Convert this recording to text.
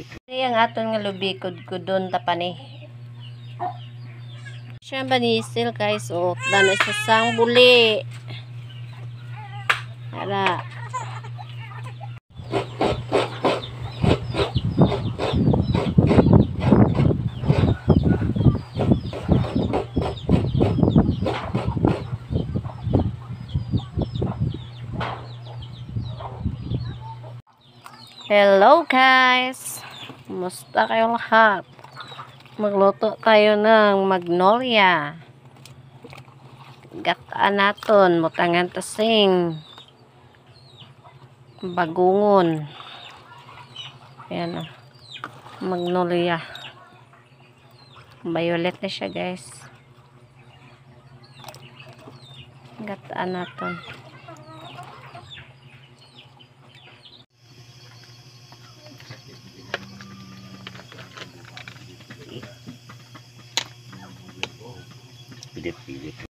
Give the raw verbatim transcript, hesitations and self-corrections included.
Ito ang aton nga lubikod ko doon tapani. Siya banisil guys. O, dana sa sang buli. Ara. Hello guys. Kumusta kayo lahat? Magluto tayo ng magnolia. Gataan naton, mutangan tasing. Bagungon. Ayan o. Magnolia. Violet na siya guys. Gataan naton. Pilit-pilit.